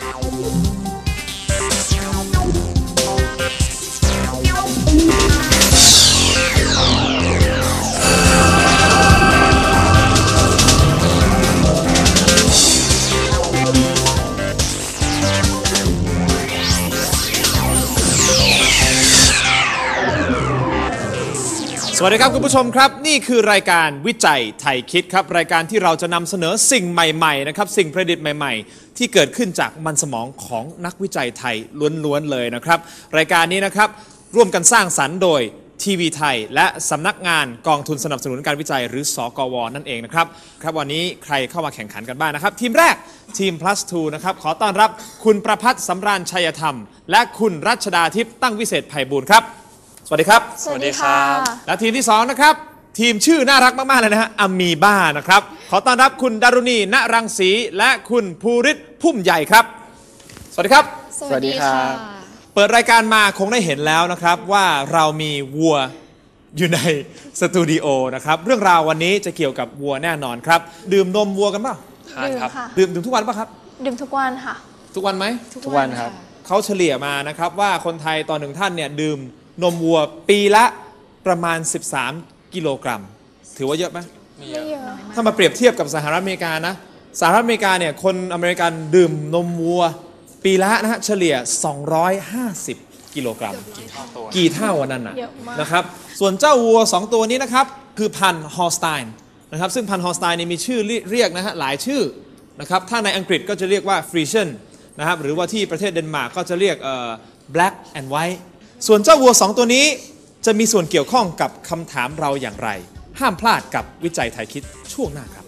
สวัสดีครับคุณผู้ชมครับนี่คือรายการวิจัยไทยคิดครับรายการที่เราจะนำเสนอสิ่งใหม่ๆนะครับสิ่งประดิษฐ์ใหม่ๆที่เกิดขึ้นจากมันสมองของนักวิจัยไทยล้วนๆเลยนะครับรายการนี้นะครับร่วมกันสร้างสรรค์โดยทีวีไทยและสำนักงานกองทุนสนับสนุนการวิจัยหรือสกว.นั่นเองนะครับวันนี้ใครเข้ามาแข่งขันกันบ้างนะครับทีมแรกทีม plus 2นะครับขอต้อนรับคุณประภัสสำราญชัยธรรมและคุณรัชดาทิพย์ตั้งวิเศษไพบูลย์ครับสวัสดีครับสวัสดีครับและทีมที่2นะครับทีมชื่อน่ารักมากๆเลยนะฮะอะมีบ้านะครับขอต้อนรับคุณดารุณีณรังสีและคุณภูริศพุ่มใหญ่ครับสวัสดีครับสวัสดีค่ะเปิดรายการมาคงได้เห็นแล้วนะครับว่าเรามีวัวอยู่ในสตูดิโอนะครับเรื่องราววันนี้จะเกี่ยวกับวัวแน่นอนครับดื่มนมวัวกันป่ะดื่มค่ะดื่มทุกวันป่ะครับดื่มทุกวันค่ะทุกวันไหมทุกวันครับเขาเฉลี่ยมานะครับว่าคนไทยต่อหนึ่งท่านเนี่ยดื่มนมวัวปีละประมาณ13กิโลกรัมถือว่าเยอะไหมไม่เยอะถ้ามาเปรียบเทียบกับสหรัฐอเมริกานะสหรัฐอเมริกาเนี่ยคนอเมริกันดื่มนมวัวปีละนะฮะเฉลี่ย250กิโลกรัมกี่เท่าวันนั้นนะครับส่วนเจ้าวัว2ตัวนี้นะครับคือพันธุ์ฮอลสไตน์นะครับซึ่งพันธุ์ฮอลสไตน์นี่มีชื่อเรียกนะฮะหลายชื่อนะครับถ้าในอังกฤษก็จะเรียกว่าฟรีเชนนะครับหรือว่าที่ประเทศเดนมาร์กก็จะเรียกblack and whiteส่วนเจ้าวัว2ตัวนี้จะมีส่วนเกี่ยวข้องกับคำถามเราอย่างไรห้ามพลาดกับวิจัยไทยคิดช่วงหน้าครับ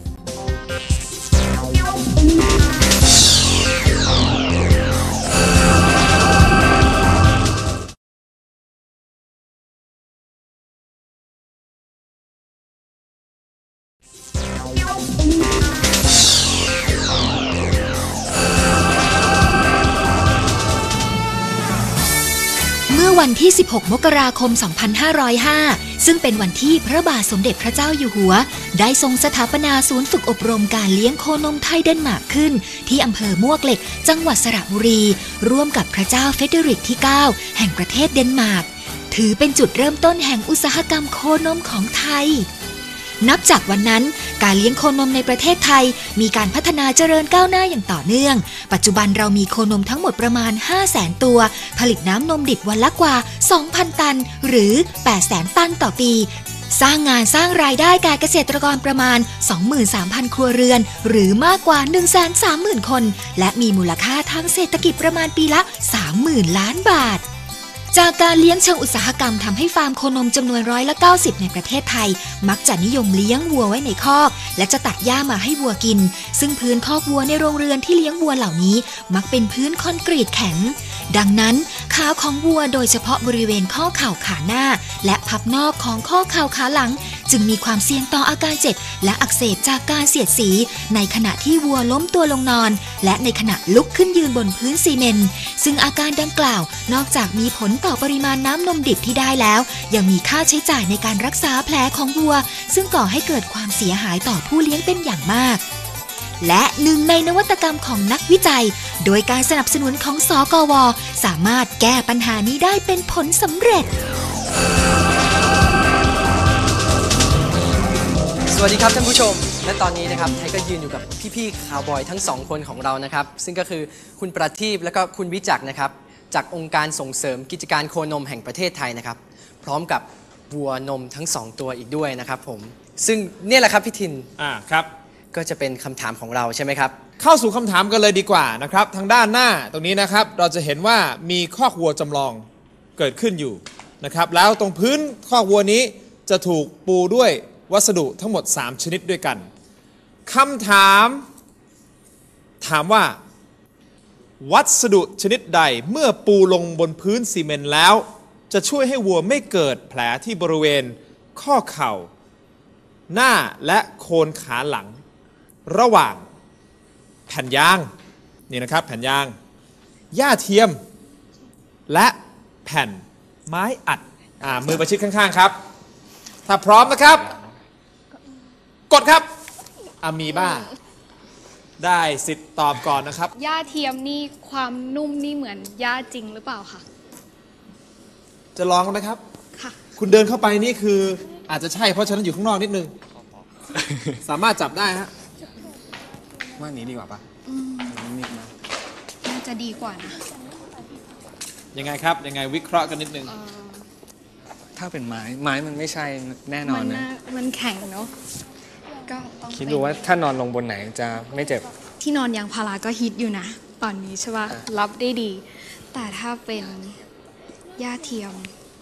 วันที่ 16 มกราคม 2505 ซึ่งเป็นวันที่พระบาทสมเด็จพระเจ้าอยู่หัวได้ทรงสถาปนาศูนย์ฝึกอบรมการเลี้ยงโคนมไทยเดนมาร์กขึ้นที่อำเภอมวกเหล็กจังหวัดสระบุรีร่วมกับพระเจ้าเฟเดริกที่ 9 แห่งประเทศเดนมาร์กถือเป็นจุดเริ่มต้นแห่งอุตสาหกรรมโคนมของไทยนับจากวันนั้นการเลี้ยงโคนมในประเทศไทยมีการพัฒนาเจริญก้าวหน้าอย่างต่อเนื่องปัจจุบันเรามีโคนมทั้งหมดประมาณ 500,000 ตัวผลิตน้ำนมดิบวันละกว่า 2,000 ตันหรือ 800,000 ตันต่อปีสร้างงานสร้างรายได้แก่เกษตรกรประมาณ 23,000 ครัวเรือนหรือมากกว่า 130,000 คนและมีมูลค่าทางเศรษฐกิจประมาณปีละ 30,000 ล้านบาทจากการเลี้ยงเชิงอุตสาหกรรมทำให้ฟาร์มโคนมจำนวน90%ในประเทศไทยมักจะนิยมเลี้ยงวัวไว้ในคอกและจะตัดหญ้ามาให้วัวกินซึ่งพื้นคอกวัวในโรงเรือนที่เลี้ยงวัวเหล่านี้มักเป็นพื้นคอนกรีตแข็งดังนั้นขาของวัวโดยเฉพาะบริเวณข้อเข่าขาหน้าและพับนอกของข้อเข่าขาหลังจึงมีความเสี่ยงต่ออาการเจ็บและอักเสบจากการเสียดสีในขณะที่วัวล้มตัวลงนอนและในขณะลุกขึ้นยืนบนพื้นซีเมนต์ซึ่งอาการดังกล่าวนอกจากมีผลต่อปริมาณน้ำนมดิบที่ได้แล้วยังมีค่าใช้จ่ายในการรักษาแผลของวัวซึ่งก่อให้เกิดความเสียหายต่อผู้เลี้ยงเป็นอย่างมากและหนึ่งในนวัตกรรมของนักวิจัยโดยการสนับสนุนของสกว.สามารถแก้ปัญหานี้ได้เป็นผลสำเร็จสวัสดีครับท่านผู้ชมและตอนนี้นะครับไทยก็ยืนอยู่กับพี่ๆคาวบอยทั้ง2คนของเรานะครับซึ่งก็คือคุณประทีปและก็คุณวิจักรนะครับจากองค์การส่งเสริมกิจการโคนมแห่งประเทศไทยนะครับพร้อมกับวัวนมทั้ง2ตัวอีกด้วยนะครับผมซึ่งเนี่ยแหละครับพี่ทินครับก็จะเป็นคำถามของเราใช่ไหมครับเข้าสู่คำถามกันเลยดีกว่านะครับทางด้านหน้าตรงนี้นะครับเราจะเห็นว่ามีคอกวัวจำลองเกิดขึ้นอยู่นะครับแล้วตรงพื้นคอกวัวนี้จะถูกปูด้วยวัสดุทั้งหมด3ชนิดด้วยกันคำถามว่าวัสดุชนิดใดเมื่อปูลงบนพื้นซีเมนต์แล้วจะช่วยให้วัวไม่เกิดแผลที่บริเวณข้อเข่าหน้าและโคนขาหลังระหว่างแผ่นยางนี่นะครับแผ่นยางหญ้าเทียมและแผ่นไม้อัดมือประชิดข้างๆครับถ้าพร้อมนะครับกดครับอะมีบ้าได้สิทธิ์ตอบก่อนนะครับหญ้าเทียมนี่ความนุ่มนี่เหมือนหญ้าจริงหรือเปล่าคะจะลองไหมครับค่ะคุณเดินเข้าไปนี่คืออาจจะใช่เพราะฉะนั้นอยู่ข้างนอกนิดนึง สามารถจับได้ฮะว่านี้ดีกว่าปะนิดนะน่าจะดีกว่านะยังไงครับ ยังไงวิเคราะห์กันนิดนึงถ้าเป็นไม้มันไม่ใช่แน่นอนนะมันแข็งเนาะก็ต้องคิดดูว่าถ้านอนลงบนไหนจะไม่เจ็บที่นอนยางพาราก็ฮิตอยู่นะ ตอนนี้ใช่ป่ะรับได้ดี แต่ถ้าเป็นหญ้าเทียม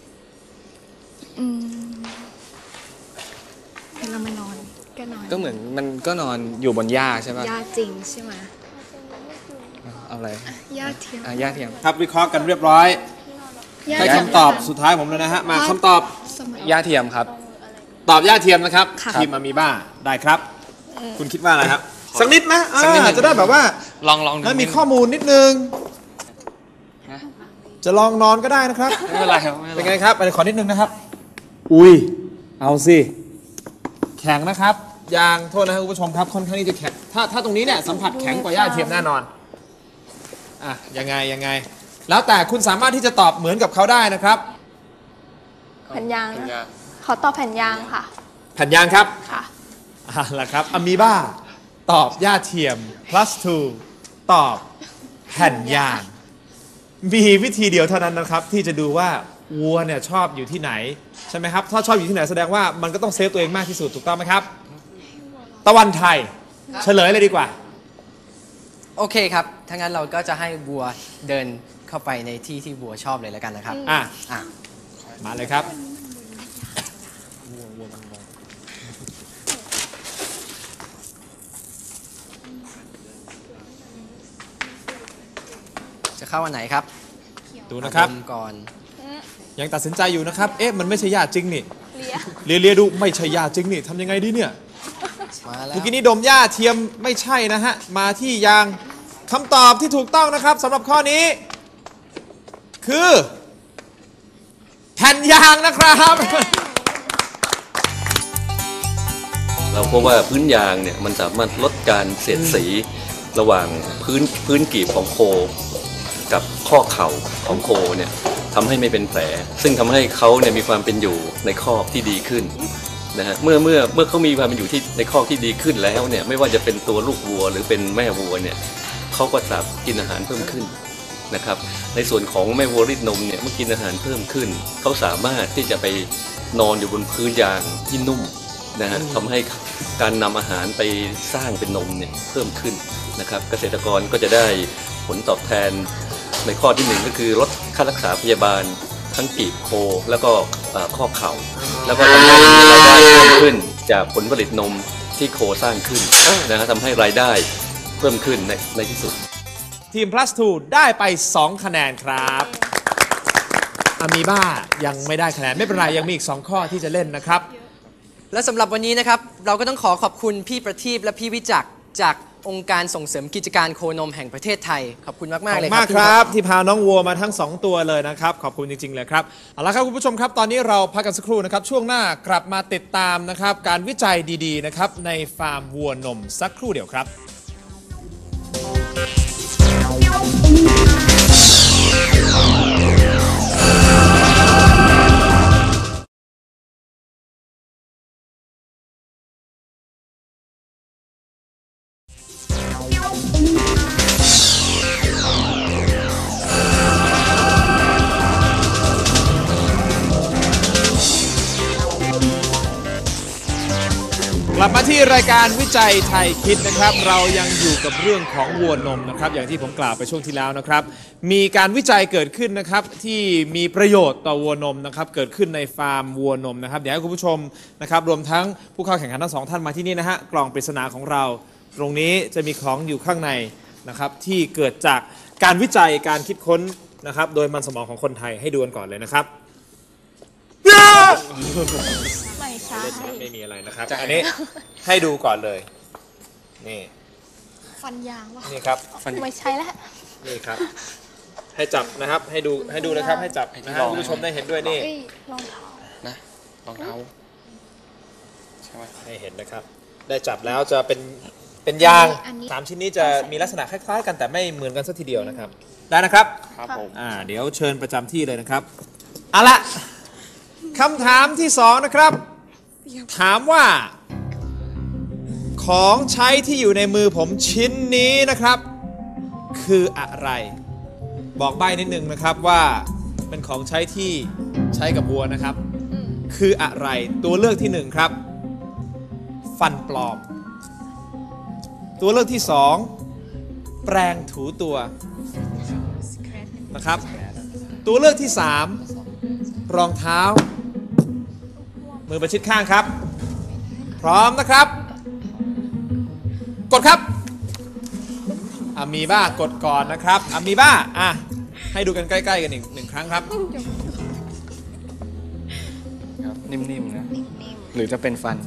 เวลามันนอนก็นอนก็เหมือนมันก็นอนอยู่บนหญ้าใช่ปะหญ้าจริงใช่ไหมเอาอะไรหญ้าเทียมหญ้าเทียมครับวิเคราะห์กันเรียบร้อยหญ้าให้เทียมคำตอบสุดท้ายผมเลยนะฮะ มาคำตอบสมัยหญ้าเทียมครับตอบหญ้าเทียมนะครับค่ะทีมอามีบ้าได้ครับ คุณคิดว่าอะไรครับ สักนิดนะสักนิดหนึ่งจะได้แบบว่าลองดูแล้วมีข้อมูลนิดนึงนะจะลองนอนก็ได้นะครับไม่เป็นไรครับไม่เป็เป็น นไงไรครับไปขอนิดนึงนะครับ อุ้ย เอาสิ แข็งนะครับ ยางโทษนะครับคุณผู้ชมครับค่อนข้างที่จะแข็ง ถ้าตรงนี้เนี่ยสัมผัสแข็งกว่าหญ้าเทียมแน่นอน อ่ะยังไง แล้วแต่คุณสามารถที่จะตอบเหมือนกับเขาได้นะครับแผ่นยางนะขอตอบแผ่นยางค่ะแผ่นยางครับค่ะล่ะครับอามีบ้าตอบหญ้าเทียม plus 2 ตอบแผ่นยาง มีวิธีเดียวเท่านั้นนะครับ ที่จะดูว่าวัวเนี่ยชอบอยู่ที่ไหน ใช่ไหมครับ ถ้าชอบอยู่ที่ไหนแสดงว่ามันก็ต้องเซฟตัวเองมากที่สุดถูกต้องไหมครับ ตะวันไทย เฉลยเลยดีกว่าโอเคครับถ้างั้นเราก็จะให้วัวเดินเข้าไปในที่ที่วัวชอบเลยแล้วกันนะครับอ่ะอ่ะมาเลยครับจะเข้าวันไหนครับดูนะครับดมก่อนยังตัดสินใจอยู่นะครับ เอ๊ะมันไม่ใช่หญ้าจริงนี่เลียดูไม่ใช่หญ้าจริงนี่ทำยังไงดีเนี่ยมาแล้วเมื่อกี้นี้ดมหญ้าเทียมไม่ใช่นะฮะ มาที่ยางคำตอบที่ถูกต้องนะครับสำหรับข้อนี้ คือแผ่นยางนะครับเราพบว่าพื้นยางเนี่ยมันสามารถลดการเสียดสีระหว่างพื้นกีบของโคกับข้อเข่าของโคเนี่ยทำให้ไม่เป็นแผล ซึ่งทำให้เขาเนี่ยมีความเป็นอยู่ในคอกที่ดีขึ้นนะฮะเมื่อเขามีความเป็นอยู่ที่ในคอกที่ดีขึ้นแล้วเนี่ยไม่ว่าจะเป็นตัวลูกวัวหรือเป็นแม่วัวเนี่ยเขาก็สามารถกินอาหารเพิ่มขึ้นนะครับในส่วนของแม่วัวรีดนมเนี่ยเมื่อกินอาหารเพิ่มขึ้นเขาสามารถที่จะไปนอนอยู่บนพื้นยางที่นุ่มนะฮะทำให้การนำอาหารไปสร้างเป็นนมเนี่ยเพิ่มขึ้นนะครับเกษตรกรก็จะได้ผลตอบแทนในข้อที่หนึ่งก็คือลดค่ารักษาพยาบาลทั้งกีบโคแล้วก็ข้อเข่าแล้วก็ทำให้รายได้เพิ่มขึ้นจากผลผลิตนมที่โคสร้างขึ้นนะฮะทำให้รายได้เพิ่มขึ้นในที่สุดทีม plus 2 ได้ไป 2 คะแนนครับอามีบ้ายังไม่ได้คะแนนไม่เป็นไรยังมีอีก 2 ข้อที่จะเล่นนะครับและสำหรับวันนี้นะครับเราก็ต้องขอบคุณพี่ประทีปและพี่วิจักรจากองค์การส่งเสริมกิจการโคนมแห่งประเทศไทยขอบคุณมาก ๆ เลยมากครับที่พาน้องวัวมาทั้ง 2 ตัวเลยนะครับ ขอบคุณจริง ๆ เลยครับเอาละครับคุณผู้ชมครับ ตอนนี้เราพักกันสักครู่นะครับ ช่วงหน้ากลับมาติดตามนะครับ การวิจัยดีๆนะครับในฟาร์มวัวนมสักครู่เดียวครับ กลับมาที่รายการวิจัยไทยคิดนะครับ เรายังอยู่กับเรื่องของวัวนมนะครับ อย่างที่ผมกล่าวไปช่วงที่แล้วนะครับ มีการวิจัยเกิดขึ้นนะครับที่มีประโยชน์ต่อวัวนมนะครับเกิดขึ้นในฟาร์มวัวนมนะครับเดี๋ยวให้คุณผู้ชมนะครับรวมทั้งผู้เข้าแข่งขันทั้ง 2 ท่านมาที่นี่นะฮะกล่องปริศนาของเรา ตรงนี้จะมีของอยู่ข้างในนะครับที่เกิดจากการวิจัยการคิดค้นนะครับโดยมันสมองของคนไทยให้ดูกันก่อนเลยนะครับไม่ใช่ไม่มีอะไรนะครับ อันนี้ให้ดูก่อนเลย นี่ฟันยางวะนี่ครับไม่ใช่แล้วนี่ครับ ให้จับนะครับ ให้ดูเลยครับ ให้จับนะฮะคุณผู้ชมได้เห็นด้วยนี่เอ้ยรองเท้านะรองเท้าใช่ไหมให้เห็นนะครับ ได้จับแล้วจะเป็นเป็นยางอันนี้ 3 ชิ้นนี้จะมีลักษณะคล้ายๆกันแต่ไม่เหมือนกันสักทีเดียวนะครับ ได้นะครับครับผมเดี๋ยวเชิญประจำที่เลยนะครับเอาละคำถามที่ 2 นะครับ ถามว่า ของใช้ที่อยู่ในมือผมชิ้นนี้นะครับ คืออะไร บอกใบ้นิดนึงนะครับว่าเป็นของใช้ที่ใช้กับวัวนะครับ คืออะไรตัวเลือกที่ 1 ครับ ฟันปลอม ตัวเลือกที่ 2 แปรงถูตัวนะครับ ตัวเลือกที่ 3 รองเท้า มือประชิดข้างครับ พร้อมนะครับ กดครับอามีบ้ากดก่อนนะครับอามีบ้าให้ดูกันใกล้ๆกันอีก1 ครั้งครับครับนิ่มๆนะหรือจะเป็นฟัน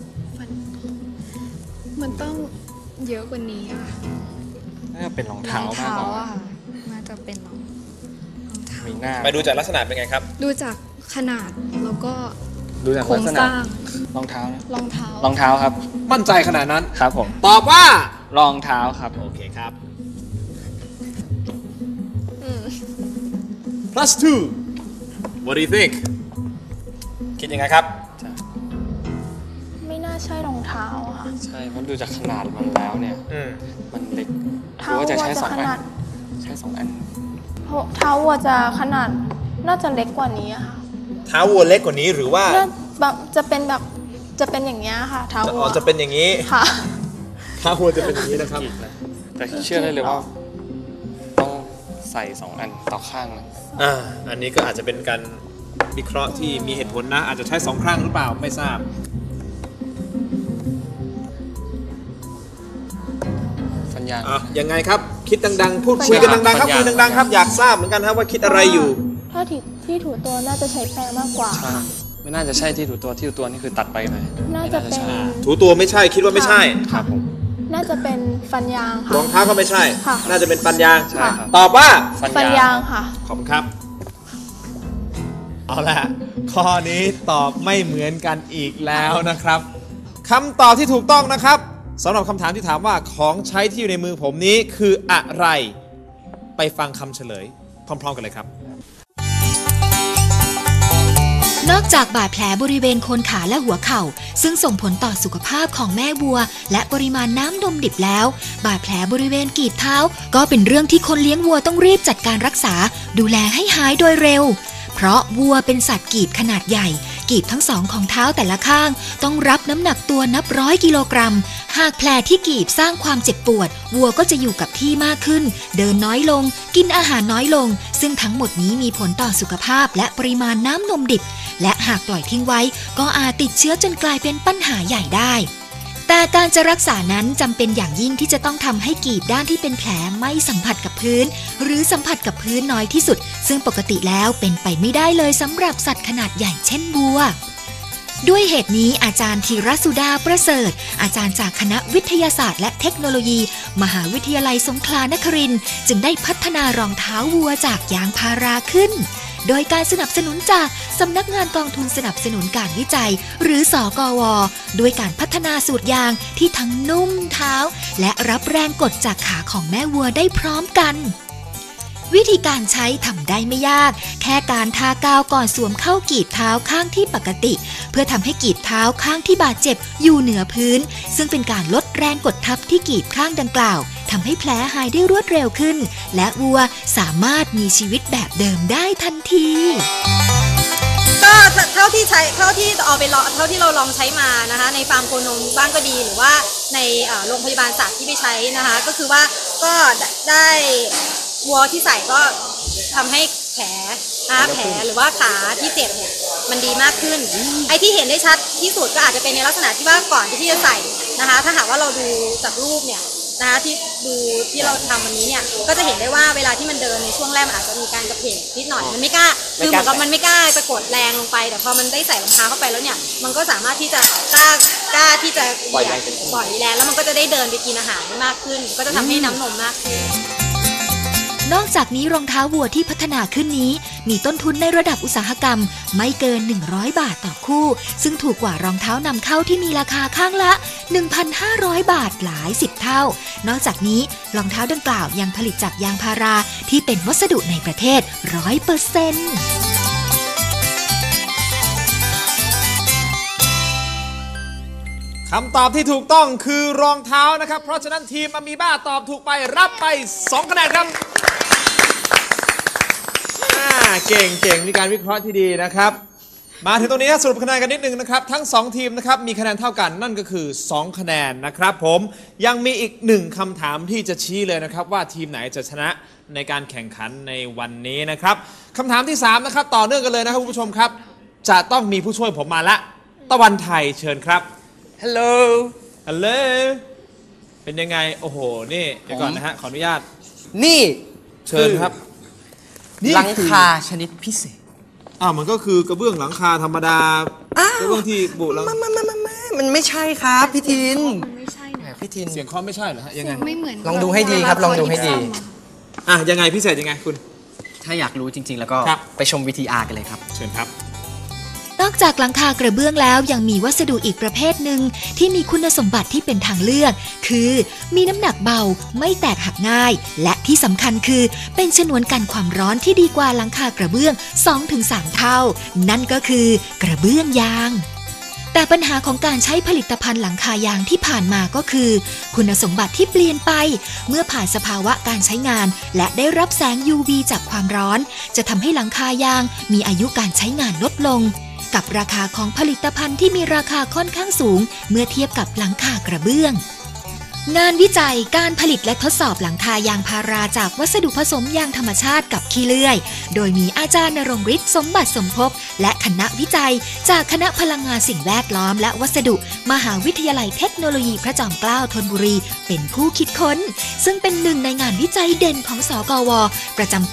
มันต้องเยอะกว่านี้อะน่าจะเป็นรองเท้ามากกว่าอะน่าจะเป็นรองเท้ามีหน้าไปดูจากลักษณะเป็นไงครับดูจากขนาดแล้วก็ดูจากโครลังกษสณะร้างรองเท้านะรองเท้ารองเท้าครับมั่นใจขนาดนั้นครับผมตอบว่ารองเท้าครับโอเคครับ plus 2 what do you think คิดยังไงครับไม่น่าใช่รองเท้าค่ะใช่เพราะดูจากขนาดมันแล้วเนี่ย มันเล็กหเท้ารือว่าจะวัวใช้จะสองขอันาดนใช้2 อันเท้าวัวจะขนาดน่าจะเล็กกว่านี้อะค่ะเท้าวัวเล็กกว่านี้หรือว่าน่าแบบจะเป็นอย่างเงี้ยค่ะเท้าวัวจะเป็นอย่างนี้ค่ะเท้าวัวจะเป็นอย่างนี้นะครับแต่เชื่อได้เลยว่า ต้องใส่ 2 อันต่อข้างนะอันนี้ก็อาจจะเป็นการวิเคราะห์ที่มีเหตุผลนะ อาจจะใช้2 ครั้งหรือเปล่าไม่ทราบฟันยางยังไงครับคิดดังๆ พูดคุยกันดังๆครับปัญญาคุยดังๆครับอยากทราบเหมือนกันครับว่าคิดอะไรอยู่ถ้าที่ถูตัวน่าจะใช้แปรงมากกว่าใช่ไม่น่าจะใช่ที่ถูตัวที่ถูตัวนี่คือตัดไปเลยน่าจะเป็นถูตัวไม่ใช่คิดว่าไม่ใช่ครับผมน่าจะเป็นฟันยางค่ะรองเท้าก็ไม่ใช่ค่ะน่าจะเป็นฟันยางใช่ครับตอบว่าฟันยางค่ะขอบคุณครับ เอาล่ะ ข้อนี้ตอบไม่เหมือนกันอีกแล้วนะครับคำตอบที่ถูกต้องนะครับสำหรับคำถามที่ถามว่าของใช้ที่อยู่ในมือผมนี้คืออะไร ไปฟังคำเฉลย พร้อมๆกันเลยครับนอกจากบาดแผลบริเวณโคนขาและหัวเข่าซึ่งส่งผลต่อสุขภาพของแม่วัวและปริมาณน้ำนมดิบแล้วบาดแผลบริเวณกีบเท้าก็เป็นเรื่องที่คนเลี้ยงวัวต้องรีบจัดการรักษาดูแลให้หายโดยเร็วเพราะวัวเป็นสัตว์กีบขนาดใหญ่กีบทั้งสองของเท้าแต่ละข้างต้องรับน้ำหนักตัวนับ100 กิโลกรัมหากแผลที่กีบสร้างความเจ็บปวดวัวก็จะอยู่กับที่มากขึ้นเดินน้อยลงกินอาหารน้อยลงซึ่งทั้งหมดนี้มีผลต่อสุขภาพและปริมาณน้ำนมดิบและหากปล่อยทิ้งไว้ก็อาจติดเชื้อจนกลายเป็นปัญหาใหญ่ได้แต่การจะรักษานั้นจำเป็นอย่างยิ่งที่จะต้องทำให้กีบด้านที่เป็นแผลไม่สัมผัสกับพื้นหรือสัมผัสกับพื้นน้อยที่สุดซึ่งปกติแล้วเป็นไปไม่ได้เลยสำหรับสัตว์ขนาดใหญ่เช่นวัวด้วยเหตุนี้อาจารย์ธีรสุดาประเสริฐอาจารย์จากคณะวิทยาศาสตร์และเทคโนโลยีมหาวิทยาลัยสงขลานครินทร์จึงได้พัฒนารองเท้าวัวจากยางพาราขึ้นโดยการสนับสนุนจากสำนักงานกองทุนสนับสนุนการวิจัยหรือสกว.ด้วยการพัฒนาสูตรยางที่ทั้งนุ่มเท้าและรับแรงกดจากขาของแม่วัวได้พร้อมกันวิธีการใช้ทำได้ไม่ยากแค่การทากาวก่อนสวมเข้ากีบเท้าข้างที่ปกติเพื่อทำให้กีบเท้าข้างที่บาดเจ็บอยู่เหนือพื้นซึ่งเป็นการลดแรงกดทับที่กีบข้างดังกล่าวทำให้แผลหายได้รวดเร็วขึ้นและวัวสามารถมีชีวิตแบบเดิมได้ทันทีก็เท่าที่เราลองใช้มานะคะในฟาร์มโคนมบ้างก็ดีหรือว่าในโรงพยาบาลสัตว์ที่ไปใช้นะคะก็คือว่าก็ได้วัวที่ใส่ก็ทำให้แผลหรือว่าขาที่เจ็บเนี่ยมันดีมากขึ้นไอ้ที่เห็นได้ชัดที่สุดก็อาจจะเป็นในลักษณะที่ว่าก่อนที่จะใส่นะคะถ้าหากว่าเราดูจากรูปเนี่ยนะคะที่เราทำวันนี้เนี่ยก็จะเห็นได้ว่าเวลาที่มันเดินในช่วงแรกมันอาจจะมีการกระเพกนิดหน่อยมันไม่กล้าคือเหมือนกับมันไม่กล้าจะกดแรงลงไปแต่พอมันได้ใส่รองเท้าเข้าไปแล้วเนี่ยมันก็สามารถที่จะกล้าที่จะปล่อยแรงแล้วมันก็จะได้เดินไปกินอาหารได้มากขึ้นก็จะทำให้น้ำนมมากขึ้นนอกจากนี้รองเท้าวัวที่พัฒนาขึ้นนี้มีต้นทุนในระดับอุตสาหกรรมไม่เกิน100 บาทต่อคู่ซึ่งถูกกว่ารองเท้านำเข้าที่มีราคาข้างละ 1,500 บาทหลาย10 เท่านอกจากนี้รองเท้าดังกล่าวยังผลิตจากยางพาราที่เป็นวัสดุในประเทศ 100% คำตอบที่ถูกต้องคือรองเท้านะครับเพราะฉะนั้นทีมอะมีบ้าตอบถูกไปรับไป2 คะแนนครับเก่งมีการวิเคราะห์ที่ดีนะครับมาถึงตรงนี้สรุปคะแนนกันนิดนึงนะครับทั้ง2ทีมนะครับมีคะแนนเท่ากันนั่นก็คือ2 คะแนนนะครับผมยังมีอีก1คำถามที่จะชี้เลยนะครับว่าทีมไหนจะชนะในการแข่งขันในวันนี้นะครับคำถามที่3นะครับต่อเนื่องกันเลยนะครับคุณผู้ชมครับจะต้องมีผู้ช่วยผมมาละตะวันไทยเชิญครับฮัลโหลเป็นยังไงโอ้โหนี่เดี๋ยวก่อนนะฮะขออนุญาตนี่เชิญครับหลังคาชนิดพิเศษมันก็คือกระเบื้องหลังคาธรรมดากระเบื้องที่บุหลังมันไม่ใช่ครับพี่ทินมันไม่ใช่นะพี่ทินเสียงเคาะไม่ใช่เหรอฮะยังไงไม่เหมือนลองดูให้ดีครับลองดูให้ดียังไงพิเศษยังไงคุณถ้าอยากรู้จริงๆแล้วก็ไปชม VTR กันเลยครับเชิญครับนอกจากหลังคากระเบื้องแล้วยังมีวัสดุอีกประเภทหนึ่งที่มีคุณสมบัติที่เป็นทางเลือกคือมีน้ำหนักเบาไม่แตกหักง่ายและที่สำคัญคือเป็นฉนวนกันความร้อนที่ดีกว่าหลังคากระเบื้อง 2-3 เท่านั่นก็คือกระเบื้องยางแต่ปัญหาของการใช้ผลิตภัณฑ์หลังคายางที่ผ่านมาก็คือคุณสมบัติที่เปลี่ยนไปเมื่อผ่านสภาวะการใช้งานและได้รับแสง UV จากความร้อนจะทำให้หลังคายางมีอายุการใช้งานลดลงกับราคาของผลิตภัณฑ์ที่มีราคาค่อนข้างสูงเมื่อเทียบกับหลังคากระเบื้องงานวิจัยการผลิตและทดสอบหลังคายางพาราจากวัสดุผสมยางธรรมชาติกับขี้เลื่อยโดยมีอาจารย์ณรงค์ฤทธิ์สมบัติสมภพและคณะวิจัยจากคณะพลังงานสิ่งแวดล้อมและวัสดุมหาวิทยาลัยเทคโนโลยีพระจอมเกล้าธนบุรีเป็นผู้คิดค้นซึ่งเป็นหนึ่งในงานวิจัยเด่นของสกว.ประจำปี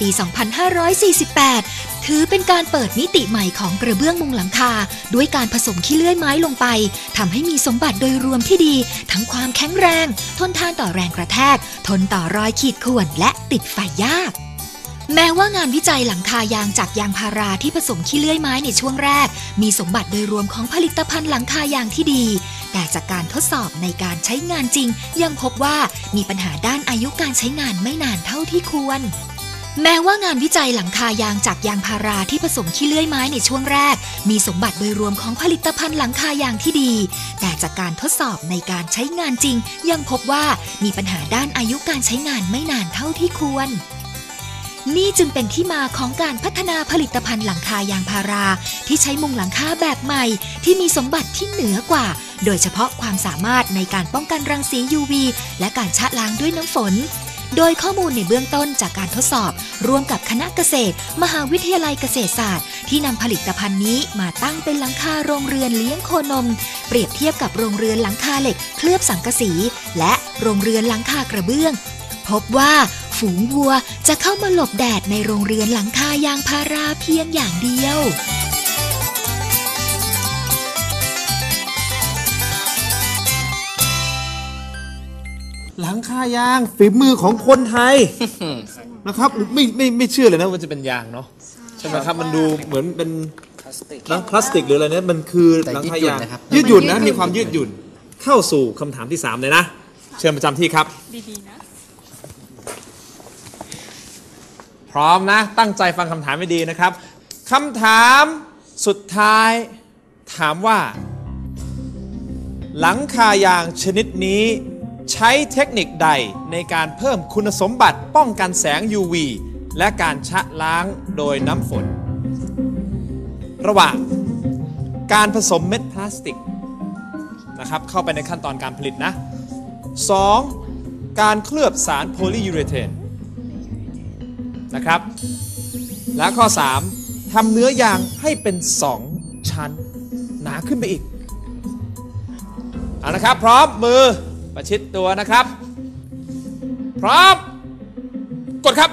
2548ถือเป็นการเปิดมิติใหม่ของกระเบื้องมุงหลังคาด้วยการผสมขี้เลื่อยไม้ลงไปทำให้มีสมบัติโดยรวมที่ดีทั้งความแข็งแรงทนทานต่อแรงกระแทกทนต่อรอยขีดข่วนและติดไฟยากแม้ว่างานวิจัยหลังคายางจากยางพาราที่ผสมขี้เลื่อยไม้ในช่วงแรกมีสมบัติโดยรวมของผลิตภัณฑ์หลังคายางที่ดีแต่จากการทดสอบในการใช้งานจริงยังพบว่ามีปัญหาด้านอายุการใช้งานไม่นานเท่าที่ควรแม้ว่างานวิจัยหลังคายางจากยางพาราที่ผสมขี้เลื่อยไม้ในช่วงแรกมีสมบัติโดยรวมของผลิตภัณฑ์หลังคายางที่ดีแต่จากการทดสอบในการใช้งานจริงยังพบว่ามีปัญหาด้านอายุการใช้งานไม่นานเท่าที่ควรนี่จึงเป็นที่มาของการพัฒนาผลิตภัณฑ์หลังคายางพาราที่ใช้มุงหลังคาแบบใหม่ที่มีสมบัติที่เหนือกว่าโดยเฉพาะความสามารถในการป้องกันรังสี UV และการชะล้างด้วยน้ำฝนโดยข้อมูลในเบื้องต้นจากการทดสอบร่วมกับคณะเกษตรมหาวิทยาลัยเกษตรศาสตร์ที่นำผลิตภัณฑ์นี้มาตั้งเป็นหลังคาโรงเรือนเลี้ยงโคนมเปรียบเทียบกับโรงเรือนหลังคาเหล็กเคลือบสังกะสีและโรงเรือนหลังคากระเบื้องพบว่าฝูงวัวจะเข้ามาหลบแดดในโรงเรือนหลังคายางพาราเพียงอย่างเดียวหลังคายางฝีมือของคนไทย นะครับไม่เชื่อเลยนะว่าจะเป็นยางเนาะใช่ไหมครับมันดูเหมือนเป็นพลาสติกหรืออะไรเนี่ยมันคือหลังคายางยืดหยุ่นนะมีความยืดหยุ่นเข้าสู่คำถามที่3เลยนะเชิญประจำที่ครับดีๆนะพร้อมนะตั้งใจฟังคำถามให้ดีนะครับคำถามสุดท้ายถามว่าหลังคายางชนิดนี้ใช้เทคนิคใดในการเพิ่มคุณสมบัติป้องกันแสง UV และการชะล้างโดยน้ำฝนระหว่างการผสมเม็ดพลาสติกนะครับเข้าไปในขั้นตอนการผลิตนะ 2. การเคลือบสารโพลียูเรเทนนะครับและข้อ 3. ทำเนื้อยางให้เป็น2ชั้นหนาขึ้นไปอีกเอาละครับพร้อมมือประชิดตัวนะครับพร้อมกดครับ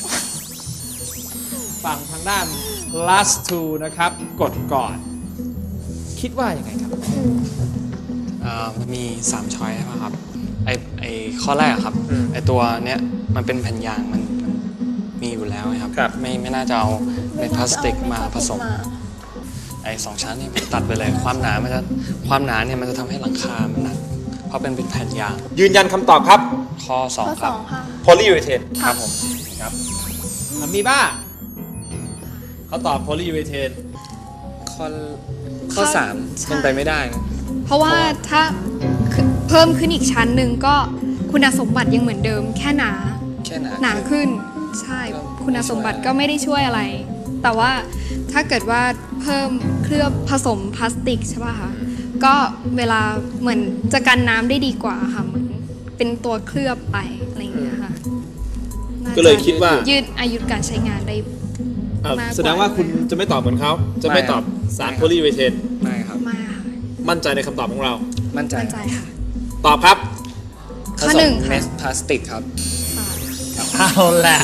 ฝั่งทางด้าน plus 2นะครับกดก่อนคิดว่ายังไงครับมันมี3ช้อยใช่ไหมครับไอข้อแรกครับไอตัวเนี้ยมันเป็นแผ่นยางมันมีอยู่แล้วครับครับไม่น่าจะเอาเม็ดพลาสติกมาผสมไอ้2 ชั้นนี่ผมตัดไปเลยความหนาเนี่ยมันจะทำให้หลังคามันหนักเพราะเป็นแผ่นยางยืนยันคำตอบครับข้อข้อ 2 คสรับองค่ะโพลียูเรเทนครับผมครับอามีบ้าเขาตอบโพลียูเรเทนข้อ 3เป็นไปไม่ได้นะเพราะว่าถ้าเพิ่มขึ้นอีกชั้นหนึ่งก็คุณสมบัติยังเหมือนเดิมแค่หนาแค่หนาหนาขึ้นใช่คุณสมบัติก็ไม่ได้ช่วยอะไร แต่ว่าถ้าเกิดว่าเพิ่มเคลือบผสมพลาสติกใช่ป่ะคะก็เวลาเหมือนจะกันน้ำได้ดีกว่าค่ะเหมือนเป็นตัวเคลือบไปอะไรอย่างเงี้ยค่ะน่าจะก็เลยคิดว่ายืดอายุการใช้งานได้มากกว่าแสดงว่าคุณจะไม่ตอบเหมือนเขาจะไม่ตอบสารโพลียูเรเทนไม่ครับมากค่ะมั่นใจในคำตอบของเรามั่นใจมั่นใจค่ะตอบครับข้อหนึ่งค่ะเม็ดพลาสติกครับเอาละ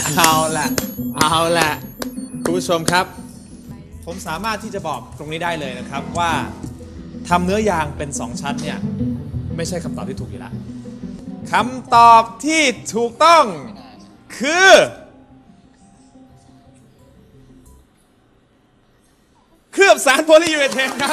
คุณผู้ชมครับ ผมสามารถที่จะบอกตรงนี้ได้เลยนะครับว่าทำเนื้อยางเป็น2ชั้นเนี่ยไม่ใช่คำตอบที่ถูกอยู่แล้วคำตอบที่ถูกต้องคือเคลือบสารโพลียูเรเทนครับ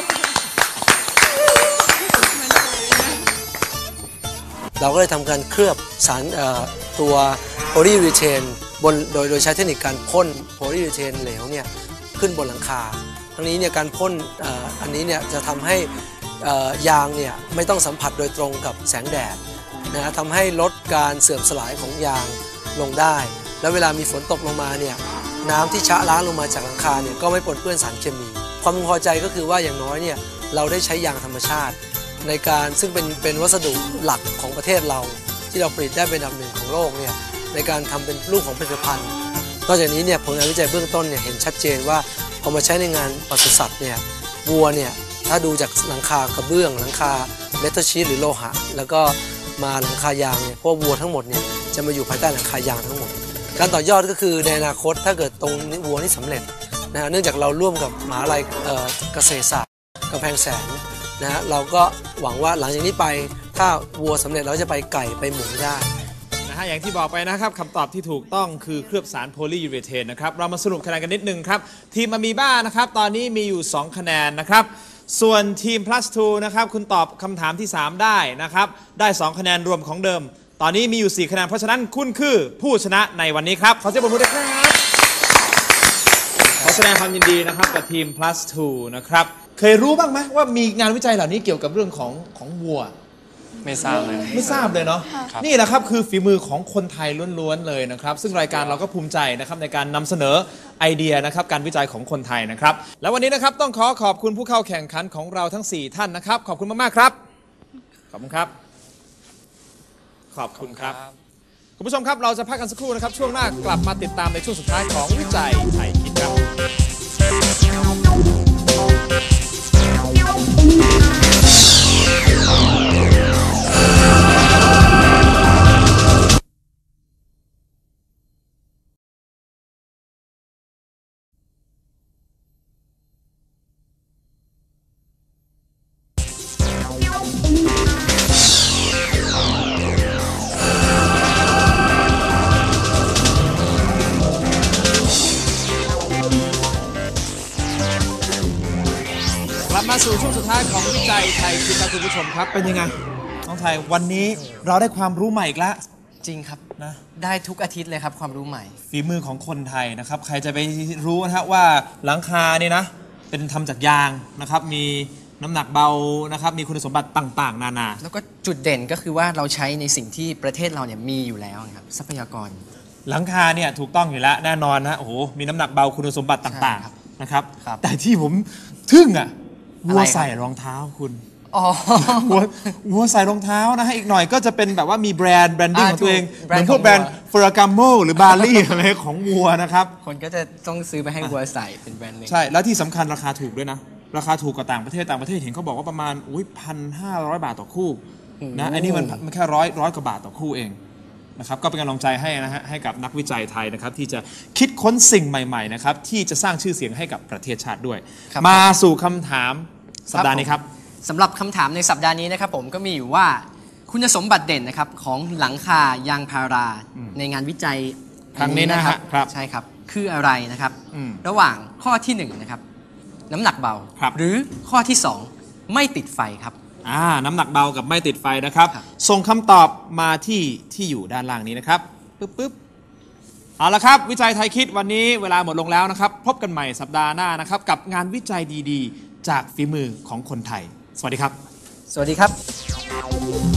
เราก็เลยทำการเคลือบสารตัวโพลียูเรเทนโดยใช้เทคนิคการพ่นโพลียูเรเทนเหลวเนี่ยขึ้นบนหลังคาทั้งนี้เนี่ยการพ่นอันนี้เนี่ยจะทำให้ยางเนี่ยไม่ต้องสัมผัสโดยตรงกับแสงแดดนะทำให้ลดการเสื่อมสลายของยางลงได้ แล้วเวลามีฝนตกลงมาเนี่ยน้ำที่ชะล้างลงมาจากหลังคาเนี่ยก็ไม่ปนเปื้อนสารเคมี ความพึงพอใจก็คือว่าอย่างน้อยเนี่ยเราได้ใช้ยางธรรมชาติในการซึ่งเป็นวัสดุหลักของประเทศเราที่เราผลิตได้เป็นอันดับหนึ่งของโลกเนี่ยในการทำเป็นรูปของผลิตภัณฑ์นอกจากนี้เนี่ยผลงานวิจัยเบื้องต้นเนี่ยเห็นชัดเจนว่าพอมาใช้ในงานปศุสัตว์เนี่ยวัวเนี่ยถ้าดูจากหลังคากระเบื้องหลังคาเมทัลชีทหรือโลหะแล้วก็มาหลังคายางเนี่ยพวกวัวทั้งหมดเนี่ยจะมาอยู่ภายใต้หลังคายางทั้งหมดการต่อยอดก็คือในอนาคตถ้าเกิดตรงวัวนี่สำเร็จนะฮะเนื่องจากเราร่วมกับมหาวิทยาลัยเกษตรศาสตร์กำแพงแสนนะฮะเราก็หวังว่าหลังจากนี้ไปถ้าวัวสำเร็จเราจะไปไก่ไปหมูได้นะฮะอย่างที่บอกไปนะครับคำตอบที่ถูกต้องคือเคลือบสารโพลียูเรเทนนะครับเรามาสรุปคะแนนกันนิดนึงครับทีมอามีบ้านะครับตอนนี้มีอยู่2คะแนนนะครับส่วนทีม plus 2นะครับคุณตอบคำถามที่3ได้นะครับได้2คะแนนรวมของเดิมตอนนี้มีอยู่4คะแนนเพราะฉะนั้นคุณคือผู้ชนะในวันนี้ครับขอเสียงปรบมือด้วยครับขอแสดงความยินดีนะครับกับทีม plus 2นะครับเคยรู้บ้างไหมว่ามีงานวิจัยเหล่านี้เกี่ยวกับเรื่องของวัวไม่ทราบเลยไม่ทราบเลยเนาะนี่แหละครับคือฝีมือของคนไทยล้วนๆเลยนะครับซึ่งรายการเราก็ภูมิใจนะครับในการนำเสนอไอเดียนะครับการวิจัยของคนไทยนะครับแล้ววันนี้นะครับต้องขอบคุณผู้เข้าแข่งขันของเราทั้ง4ท่านนะครับขอบคุณมากๆครับขอบคุณครับขอบคุณครับคุณผู้ชมครับเราจะพักกันสักครู่นะครับช่วงหน้ากลับมาติดตามในช่วงสุดท้ายของวิจัยไทยคิดครับมาสู่ช่วงสุดท้ายของวิจัยไทยคิดครับคุณผู้ชมครับเป็นยังไงน้องไทยวันนี้เราได้ความรู้ใหม่อีกแล้วจริงครับนะได้ทุกอาทิตย์เลยครับความรู้ใหม่ฝีมือของคนไทยนะครับใครจะไปรู้นะครับว่าหลังคานี่นะเป็นทำจากยางนะครับมีน้ำหนักเบานะครับมีคุณสมบัติต่างๆนานาแล้วก็จุดเด่นก็คือว่าเราใช้ในสิ่งที่ประเทศเราเนี่ยมีอยู่แล้วครับทรัพยากรหลังคาเนี่ยถูกต้องอยู่แล้วแน่นอนนะโอ้โหมีน้ำหนักเบาคุณสมบัติต่างๆนะครับแต่ที่ผมทึ่งอ่ะวัวใส่รองเท้าคุณวัวใส่รองเท้านะฮะอีกหน่อยก็จะเป็นแบบว่ามีแบรนดิ้งของตัวเองเหมือนพวกแบรนด์เฟอร์กาโมหรือบาลี่อะไรของวัวนะครับคนก็จะต้องซื้อไปให้วัวใส่เป็นแบรนด์เลยใช่แล้วที่สำคัญราคาถูกด้วยนะราคาถูกกว่าต่างประเทศเห็นเขาบอกว่าประมาณ1,500 บาทต่อคู่นะอันนี้มันแค่ร้อยกว่าบาทต่อคู่เองนะครับก็เป็นกำลังใจให้นะฮะให้กับนักวิจัยไทยนะครับที่จะคิดค้นสิ่งใหม่ๆนะครับที่จะสร้างชื่อเสียงให้กับประเทศชาติด้วยมาสู่คำถามสัปดาห์นี้ครับสำหรับคำถามในสัปดาห์นี้นะครับผมก็มีอยู่ว่าคุณสมบัติเด่นนะครับของหลังคายางพาราในงานวิจัยครั้งนี้นะฮะครับใช่ครับคืออะไรนะครับอืมระหว่างข้อที่1นะครับน้ำหนักเบาครับหรือข้อที่ 2 ไม่ติดไฟครับน้ำหนักเบากับไม่ติดไฟนะครับครับส่งคำตอบมาที่อยู่ด้านล่างนี้นะครับปึ๊บเอาละครับวิจัยไทยคิดวันนี้เวลาหมดลงแล้วนะครับพบกันใหม่สัปดาห์หน้านะครับกับงานวิจัยดีๆ จากฝีมือของคนไทย สวัสดีครับสวัสดีครับ